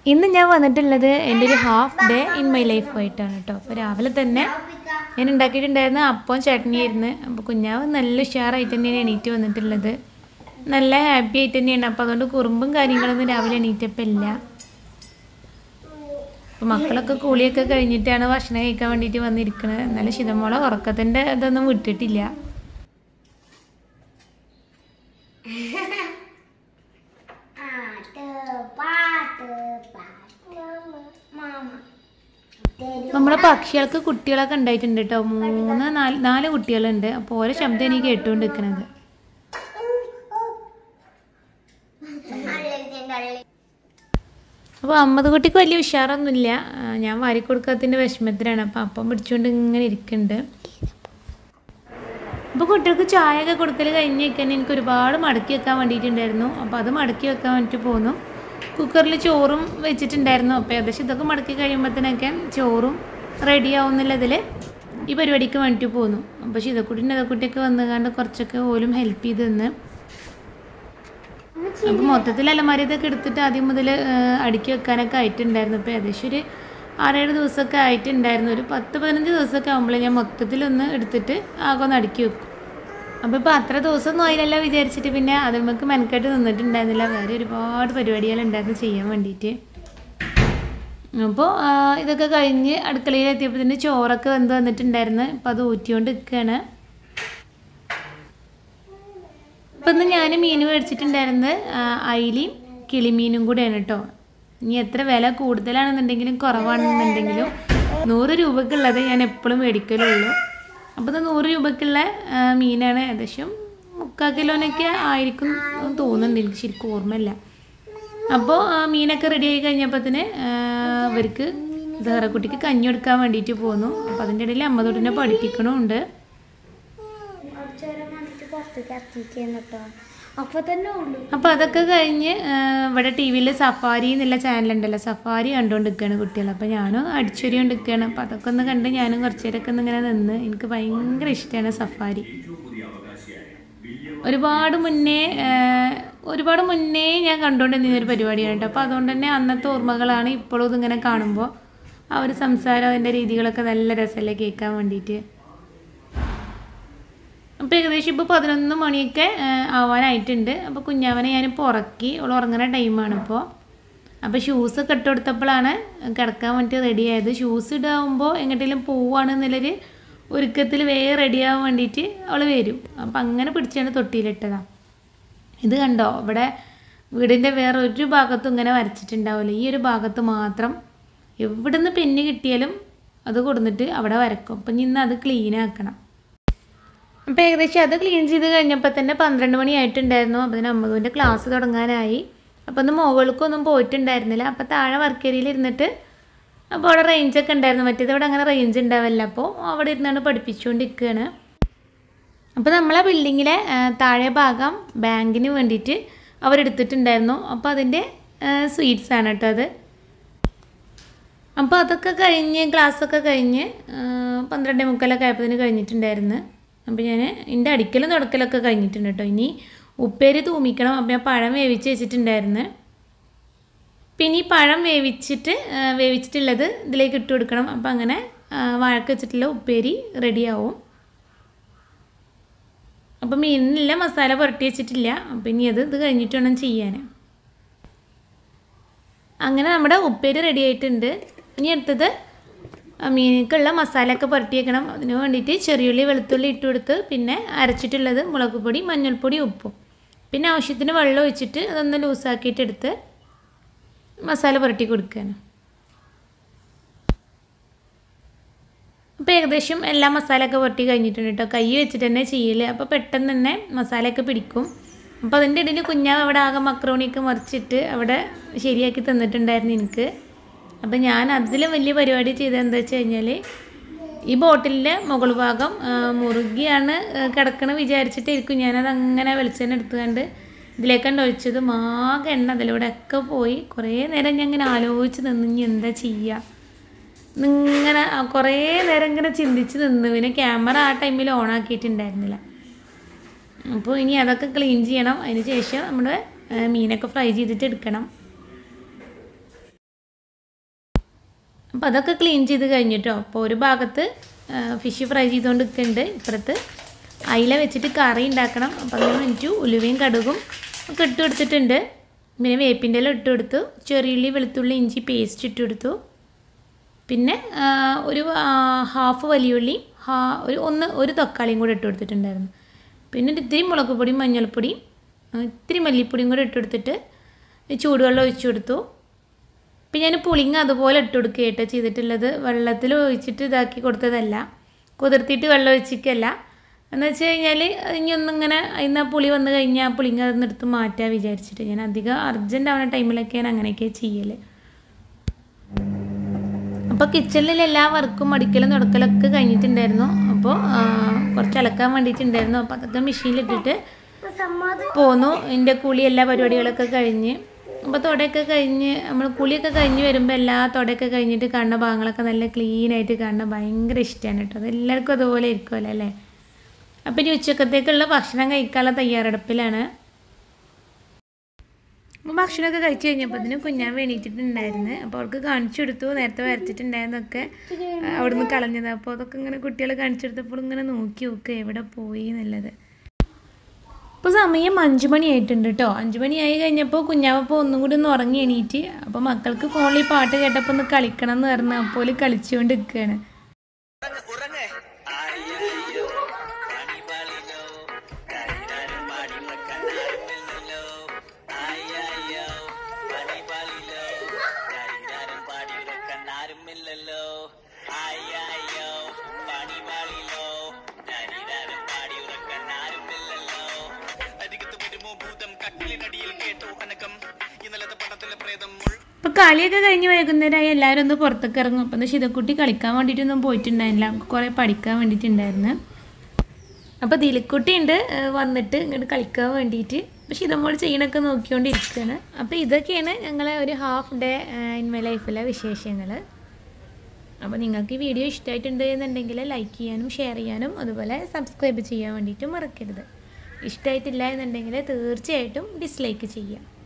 ഇന്ന് ഞാൻ വന്നിട്ടുള്ളത് എൻ്റെ ഒരു half day in my life ആയിട്ടാണ് കേട്ടോ. അപ്പോൾ രാവിലെ തന്നെ ഞാൻ ഉണ്ടാക്കിയിട്ടുണ്ടായിരുന്ന അപ്പം ചട്നിയായിരുന്നു. അപ്പോൾ കുഞ്ഞാവ് നല്ല ഉഷാറായിട്ട് തന്നെയാണ് എണീറ്റ് വന്നിട്ടുള്ളത്. നല്ല ഹാപ്പി ആയിട്ട് തന്നെയാണ്. അപ്പോൾ അതുകൊണ്ട് കുറുമ്പും കാര്യങ്ങളൊന്നും രാവിലെ എണീറ്റപ്പോൾ ഇല്ല. അപ്പോൾ മക്കളൊക്കെ കൂളിയൊക്കെ കഴിഞ്ഞിട്ടാണ് ഭക്ഷണം കഴിക്കാൻ വേണ്ടിയിട്ട് വന്നിരിക്കുന്നത്. എന്നാലും ശിതമോളെ ഉറക്കത്തിൻ്റെ ഇതൊന്നും വിട്ടിട്ടില്ല. നമ്മുടെ പക്ഷികൾക്ക് കുട്ടികളൊക്കെ ഉണ്ടായിട്ടുണ്ട് കേട്ടോ. 4 കുട്ടികളുണ്ട്. അപ്പോൾ ഓരോ ശബ്ദം എനിക്ക് കേട്ടുകൊണ്ട് നിൽക്കുന്നത്. അപ്പോൾ അമ്മത് കുട്ടിക്ക് വലിയ ഉഷാറൊന്നുമില്ല. ഞാൻ വാരി കൊടുക്കാത്തതിൻ്റെ വിഷമത്തിലാണ്. അപ്പോൾ അപ്പം പിടിച്ചുകൊണ്ട് ഇങ്ങനെ ഇരിക്കുന്നുണ്ട്. അപ്പോൾ കുട്ടികൾക്ക് ചായയൊക്കെ കൊടുക്കൽ കഴിഞ്ഞ് വെക്കാൻ എനിക്ക് ഒരുപാട് മടക്കി വെക്കാൻ വേണ്ടിയിട്ടുണ്ടായിരുന്നു. അപ്പോൾ അത് മടക്കി വെക്കാൻ വേണ്ടിയിട്ട് പോന്നു. കുക്കറിൽ ചോറും വെച്ചിട്ടുണ്ടായിരുന്നു. അപ്പോൾ ഏകദേശം ഇതൊക്കെ മടക്കി കഴിയുമ്പോഴത്തേനൊക്കെ ചോറും റെഡി ആവുന്നില്ലതിൽ ഈ പരിപാടിക്ക് വേണ്ടിയിട്ട് പോന്നു. അപ്പോൾ ശിതക്കുട്ടിയൊക്കെ വന്നുകൊണ്ട് കുറച്ചൊക്കെ ഓലും ഹെൽപ്പ് ചെയ്ത് തന്ന്. അപ്പോൾ മൊത്തത്തിൽ അലമാരി ഇതൊക്കെ എടുത്തിട്ട് ആദ്യം മുതൽ അടുക്കി വെക്കാനൊക്കെ ആയിട്ടുണ്ടായിരുന്നു. അപ്പോൾ ഏകദേശം ഒരു 6-7 ദിവസമൊക്കെ ആയിട്ടുണ്ടായിരുന്നു. ഒരു 10-15 ദിവസമൊക്കെ ആകുമ്പോൾ ഞാൻ മൊത്തത്തിലൊന്ന് എടുത്തിട്ട് ആകെ ഒന്ന് അടുക്കി വെക്കും. അപ്പോൾ ഇപ്പോൾ അത്ര ദിവസമൊന്നും ആയില്ലല്ല വിചാരിച്ചിട്ട് പിന്നെ അതിൽ നമുക്ക് മെനക്കെട്ട് നിന്നിട്ടുണ്ടായിരുന്നില്ല. വേറെ ഒരുപാട് പരിപാടികളുണ്ടായിരുന്നു ചെയ്യാൻ വേണ്ടിയിട്ട്. അപ്പോൾ ഇതൊക്കെ കഴിഞ്ഞ് അടുക്കളയിലെത്തിയപ്പോൾ തന്നെ ചോറൊക്കെ വെന്ത് വന്നിട്ടുണ്ടായിരുന്നു. അപ്പോൾ അത് ഊറ്റിക്കൊണ്ട് നിൽക്കുകയാണ്. ഇപ്പം ഇന്ന് ഞാൻ മീൻ മേടിച്ചിട്ടുണ്ടായിരുന്നത് അയിലയും കിളിമീനും കൂടെയാണ് കേട്ടോ. ഇനി എത്ര വില കൂടുതലാണെന്നുണ്ടെങ്കിലും കുറവാണെന്നുണ്ടെങ്കിലും 100 രൂപക്കുള്ളത് ഞാൻ എപ്പോഴും മേടിക്കലുള്ളൂ. അപ്പോൾ ഇത് 100 രൂപക്കുള്ള മീനാണ്. ഏകദേശം 3/4 കിലോനൊക്കെ ആയിരിക്കും തോന്നുന്നുണ്ട്, എനിക്ക് ശരിക്കും ഓർമ്മയില്ല. അപ്പോൾ മീനൊക്കെ റെഡി ആയി കഴിഞ്ഞപ്പോഴത്തേന് അവർക്ക് സഹറക്കുട്ടിക്ക് കഞ്ഞി കൊടുക്കാൻ വേണ്ടിയിട്ട് പോന്നു. അപ്പോൾ അതിൻ്റെ ഇടയിൽ അമ്മതൊട്ടിനെ പഠിപ്പിക്കണമുണ്ട്. അപ്പോൾ അതൊക്കെ കഴിഞ്ഞ് ഇവിടെ ടി വിയിൽ സഫാരി എന്നുള്ള ചാനലുണ്ടല്ലോ, സഫാരി കണ്ടുകൊണ്ടിരിക്കുകയാണ് കുട്ടികൾ. അപ്പോൾ ഞാനും അടിച്ചൊരി കൊണ്ടിരിക്കുകയാണ്. അപ്പോൾ അതൊക്കെ ഒന്ന് കണ്ട് ഞാനും കുറച്ച് നേരമൊക്കെ ഒന്ന് ഇങ്ങനെ നിന്ന്. എനിക്ക് ഭയങ്കര ഇഷ്ടമാണ് സഫാരി. ഒരുപാട് മുന്നേ ഞാൻ കണ്ടുകൊണ്ടിരുന്നൊരു പരിപാടിയാണ് കേട്ടോ. അപ്പോൾ അതുകൊണ്ട് തന്നെ അന്നത്തെ ഓർമ്മകളാണ് ഇപ്പോഴും ഇതിങ്ങനെ കാണുമ്പോൾ. ആ ഒരു സംസാരം, അതിൻ്റെ രീതികളൊക്കെ നല്ല രസമല്ലേ കേൾക്കാൻ വേണ്ടിയിട്ട്. അപ്പോൾ ഏകദേശം ഇപ്പോൾ 11 മണിയൊക്കെ ആവാനായിട്ടുണ്ട്. അപ്പോൾ കുഞ്ഞാവനെ ഞാനിപ്പോൾ ഉറക്കി. അവൾ ഉറങ്ങുന്ന ടൈമാണിപ്പോൾ. അപ്പോൾ ഷൂസൊക്കെ ഇട്ട് കൊടുത്തപ്പോഴാണ് കിടക്കാൻ വേണ്ടിയിട്ട് റെഡിയായത്. ഷൂസ് ഇടാകുമ്പോൾ എങ്ങോട്ടെങ്കിലും പോവുകയാണെന്നുള്ളൊരു ഒരുക്കത്തിൽ വേഗം റെഡിയാകാൻ വേണ്ടിയിട്ട് അവൾ വരും. അപ്പോൾ അങ്ങനെ പിടിച്ചാണ് തൊട്ടിയിലിട്ടതാണ്. ഇത് കണ്ടോ, ഇവിടെ വീടിൻ്റെ വേറെ ഒരു ഭാഗത്തും ഇങ്ങനെ വരച്ചിട്ടുണ്ടാവില്ല. ഈ ഒരു ഭാഗത്ത് മാത്രം എവിടെ നിന്ന് പെന്ന് കിട്ടിയാലും അത് കൊടുത്തിട്ട് അവിടെ വരക്കും. അപ്പം ഇന്ന് അത് ക്ലീൻ ആക്കണം. അപ്പോൾ ഏകദേശം അത് ക്ലീൻ ചെയ്ത് കഴിഞ്ഞപ്പോൾ തന്നെ 12 മണി ആയിട്ടുണ്ടായിരുന്നു. അപ്പോൾ അതിന് അമ്മതുവിൻ്റെ ക്ലാസ് തുടങ്ങാനായി. അപ്പോൾ ഒന്ന് മുകൾക്കൊന്നും പോയിട്ടുണ്ടായിരുന്നില്ല. അപ്പോൾ താഴെ വർക്കേരിയിൽ ഇരുന്നിട്ട് അപ്പോൾ അവിടെ റേഞ്ചൊക്കെ ഉണ്ടായിരുന്നു. മറ്റേത് ഇവിടെ അങ്ങനെ റേഞ്ച് ഉണ്ടാവില്ല. അപ്പോൾ അവിടെ ഇരുന്നാണ് പഠിപ്പിച്ചുകൊണ്ടിരിക്കുകയാണ്. അപ്പോൾ നമ്മളെ ബിൽഡിങ്ങിലെ താഴെ ഭാഗം ബാങ്കിന് വേണ്ടിയിട്ട് അവരെടുത്തിട്ടുണ്ടായിരുന്നു. അപ്പോൾ അതിൻ്റെ സ്വീറ്റ്സാണ് കേട്ടോ അത്. അപ്പോൾ അതൊക്കെ കഴിഞ്ഞ് ക്ലാസ്സൊക്കെ കഴിഞ്ഞ് 12:45 ആയപ്പോൾ കഴിഞ്ഞിട്ടുണ്ടായിരുന്നു. അപ്പോൾ ഞാൻ എൻ്റെ അടിക്കലും തുടക്കലൊക്കെ കഴിഞ്ഞിട്ടുണ്ട് കേട്ടോ. ഇനി ഉപ്പേരി തൂമിക്കണം. അപ്പോൾ ഞാൻ പഴം വേവിച്ച് വെച്ചിട്ടുണ്ടായിരുന്നു. പിന്നെ ഈ പഴം വേവിച്ചിട്ടുള്ളത് ഇതിലേക്ക് ഇട്ട് കൊടുക്കണം. അപ്പോൾ അങ്ങനെ വഴക്ക് വെച്ചിട്ടുള്ള ഉപ്പേരി റെഡിയാവും. അപ്പോൾ മീനില്ല, മസാല പുരട്ടി വെച്ചിട്ടില്ല. അപ്പോൾ ഇനി ഇത് കഴിഞ്ഞിട്ട് വേണം ചെയ്യാൻ. അങ്ങനെ നമ്മുടെ ഉപ്പേരി റെഡി ആയിട്ടുണ്ട്. ഇനി അടുത്തത് മീനിക്കുള്ള മസാലയൊക്കെ പുരട്ടി വെക്കണം. അതിന് വേണ്ടിയിട്ട് ചെറിയുള്ളി വെളുത്തുള്ളി ഇട്ട് കൊടുത്ത് പിന്നെ അരച്ചിട്ടുള്ളത് മുളക് പൊടി, മഞ്ഞൾപ്പൊടി, ഉപ്പും പിന്നെ ആവശ്യത്തിന് വെള്ളം ഒഴിച്ചിട്ട് അതൊന്ന് ലൂസാക്കിയിട്ടെടുത്ത് മസാല പുരട്ടി കൊടുക്കുകയാണ്. അപ്പോൾ ഏകദേശം എല്ലാ മസാലയൊക്കെ പുരട്ടി കഴിഞ്ഞിട്ടുണ്ട് കേട്ടോ. കൈ വെച്ചിട്ട് തന്നെ ചെയ്യൽ. അപ്പോൾ പെട്ടെന്ന് തന്നെ മസാലയൊക്കെ പിടിക്കും. അപ്പോൾ അതിൻ്റെ ഇടയിൽ കുഞ്ഞാവ് അവിടെ ആകെ മക്രോണിയൊക്കെ മറിച്ചിട്ട് അവിടെ ശരിയാക്കി തന്നിട്ടുണ്ടായിരുന്നു എനിക്ക്. അപ്പോൾ ഞാൻ അതിലും വലിയ പരിപാടി ചെയ്തത് എന്താ വെച്ച് കഴിഞ്ഞാൽ, ഈ ബോട്ടിലിൻ്റെ മുകൾ ഭാഗം മുറുകിയാണ് കിടക്കണം വിചാരിച്ചിട്ടായിരിക്കും ഞാനത് അങ്ങനെ വെളിച്ചെണ്ണ എടുത്തുകൊണ്ട് ഇതിലേക്കാണ്ട് ഒഴിച്ചത്. ആകെ എണ്ണ അതിലൂടെ ഒക്കെ പോയി. കുറേ നേരം ഞാൻ ഇങ്ങനെ ആലോചിച്ച് നിന്ന് ഇനി എന്താ ചെയ്യുക. ഇങ്ങനെ കുറേ നേരം ഇങ്ങനെ ചിന്തിച്ച് നിന്ന്. പിന്നെ ക്യാമറ ആ ടൈമിൽ ഓൺ ആക്കിയിട്ടുണ്ടായിരുന്നില്ല. അപ്പോൾ ഇനി അതൊക്കെ ക്ലീൻ ചെയ്യണം. അതിന് ശേഷം നമ്മുടെ മീനൊക്കെ ഫ്രൈ ചെയ്തിട്ട് എടുക്കണം. അപ്പോൾ അതൊക്കെ ക്ലീൻ ചെയ്ത് കഴിഞ്ഞിട്ടോ. അപ്പോൾ ഒരു ഭാഗത്ത് ഫിഷ് ഫ്രൈ ചെയ്തുകൊണ്ട് നിൽക്കുന്നുണ്ട്, ഇപ്പുറത്ത് അയില വെച്ചിട്ട് കറി ഉണ്ടാക്കണം. അപ്പോൾ അതിന് വേണ്ടിയിട്ട് ഉലുവയും കടുകും ഒക്കെ ഇട്ട് കൊടുത്തിട്ടുണ്ട്. പിന്നെ വേപ്പിൻ്റെ ഇല ഇട്ട് കൊടുത്തു, ചെറിയുള്ളി വെളുത്തുള്ളി ഇഞ്ചി പേസ്റ്റ് ഇട്ട് കൊടുത്തു. പിന്നെ ഒരു ഹാഫ് വലിയുള്ളി ഒരു തക്കാളിയും കൂടെ ഇട്ട് കൊടുത്തിട്ടുണ്ടായിരുന്നു. പിന്നെ ഇത്തിരി മുളക് പൊടിയും മഞ്ഞൾപ്പൊടിയും ഇത്തിരി മല്ലിപ്പൊടിയും കൂടെ ഇട്ട് കൊടുത്തിട്ട് ചൂടുവെള്ളം ഒഴിച്ചു കൊടുത്തു. പിന്നെ ഞാൻ പുളിങ്ങ അതുപോലെ ഇട്ട് കൊടുക്കുക കേട്ടോ ചെയ്തിട്ടുള്ളത്. വെള്ളത്തിൽ ഒഴിച്ചിട്ട് ഇതാക്കി കൊടുത്തതല്ല, കുതിർത്തിയിട്ട് വെള്ളം ഒഴിച്ചിട്ടല്ല. എന്ന് വെച്ച് കഴിഞ്ഞാൽ ഇനി ഒന്നിങ്ങനെ ഇന്ന് പുളി വന്നു കഴിഞ്ഞാൽ പുളിങ്ങ അതൊന്നും എടുത്ത് മാറ്റാൻ വിചാരിച്ചിട്ട് ഞാൻ അധികം അർജൻറ്റ് ആവുന്ന ടൈമിലൊക്കെ ഞാൻ അങ്ങനെയൊക്കെ ചെയ്യൽ. അപ്പോൾ കിച്ചണിൽ എല്ലാ വർക്കും അടിക്കലും തുടക്കലൊക്കെ കഴിഞ്ഞിട്ടുണ്ടായിരുന്നു. അപ്പോൾ കുറച്ച് അലക്കാൻ വേണ്ടിയിട്ടുണ്ടായിരുന്നു. അപ്പോൾ അതൊക്കെ മെഷീനിലിട്ടിട്ട് പോന്നു. എൻ്റെ കുളി എല്ലാ പരിപാടികളൊക്കെ കഴിഞ്ഞ്, അപ്പോൾ തുടയൊക്കെ കഴിഞ്ഞ് നമ്മൾ കുളിയൊക്കെ കഴിഞ്ഞ് വരുമ്പോൾ എല്ലാ തുടയൊക്കെ കഴിഞ്ഞിട്ട് കാണുന്ന ഭാഗങ്ങളൊക്കെ നല്ല ക്ലീനായിട്ട് കാണുന്ന ഭയങ്കര ഇഷ്ടമാണ് കേട്ടോ. അത് എല്ലാവർക്കും അതുപോലെ ഇരിക്കുമല്ലോ അല്ലേ. അപ്പോൾ ഇനി ഉച്ചക്കത്തേക്കുള്ള ഭക്ഷണം കഴിക്കാനുള്ള തയ്യാറെടുപ്പിലാണ്. അപ്പോൾ ഭക്ഷണമൊക്കെ കഴിച്ച് കഴിഞ്ഞപ്പോൾ അതിന് കുഞ്ഞാൻ വേണ്ടിയിട്ടുണ്ടായിരുന്നു. അപ്പോൾ അവർക്ക് കാണിച്ചു കൊടുത്തു, നേരത്തെ വരച്ചിട്ടുണ്ടായിരുന്നൊക്കെ അവിടുന്ന് കളഞ്ഞത്. അപ്പോൾ അതൊക്കെ ഇങ്ങനെ കുട്ടികൾ കാണിച്ചു കൊടുത്തപ്പോൾ ഇങ്ങനെ നോക്കി നോക്കുക എവിടെ പോയി എന്നുള്ളത്. ഇപ്പോൾ സമയം 5 മണിയായിട്ടുണ്ട് കേട്ടോ. 5 മണിയായി കഴിഞ്ഞപ്പോൾ കുഞ്ഞാവപ്പോൾ ഒന്നും കൂടി ഒന്ന് ഉറങ്ങി എണീറ്റ്. അപ്പോൾ മക്കൾക്ക് ഫോണിൽ പാട്ട് കേട്ടപ്പോൾ ഒന്ന് കളിക്കണം എന്ന് പറഞ്ഞു. അപ്പോൾ കളിച്ചുകൊണ്ട് നിൽക്കുകയാണ്. അപ്പോൾ കളിയൊക്കെ കഴിഞ്ഞ് വൈകുന്നേരമായി എല്ലാവരും ഒന്ന് പുറത്തൊക്കെ ഇറങ്ങും. അപ്പോൾ ഒന്ന് ശിതക്കുട്ടി കളിക്കാൻ വേണ്ടിയിട്ടൊന്നും പോയിട്ടുണ്ടായിരുന്നില്ല, നമുക്ക് കുറേ പഠിക്കാൻ വേണ്ടിയിട്ടുണ്ടായിരുന്നു. അപ്പോൾ ദിലിക്കുട്ടി ഉണ്ട് വന്നിട്ട് ഇങ്ങോട്ട് കളിക്കാൻ വേണ്ടിയിട്ട്. അപ്പോൾ ശിതമോൾ ചെയ്യണൊക്കെ നോക്കിക്കൊണ്ടിരിക്കുകയാണ്. അപ്പോൾ ഇതൊക്കെയാണ് ഞങ്ങളെ ഒരു ഹാഫ് ഡേ ഇൻ മൈ ലൈഫിലെ വിശേഷങ്ങൾ. അപ്പോൾ നിങ്ങൾക്ക് ഈ വീഡിയോ ഇഷ്ടമായിട്ടുണ്ട് എന്നുണ്ടെങ്കിൽ ലൈക്ക് ചെയ്യാനും ഷെയർ ചെയ്യാനും അതുപോലെ സബ്സ്ക്രൈബ് ചെയ്യാൻ വേണ്ടിയിട്ടും മറക്കരുത്. ഇഷ്ടമായിട്ടില്ല എന്നുണ്ടെങ്കിൽ തീർച്ചയായിട്ടും ഡിസ്ലൈക്ക് ചെയ്യാം.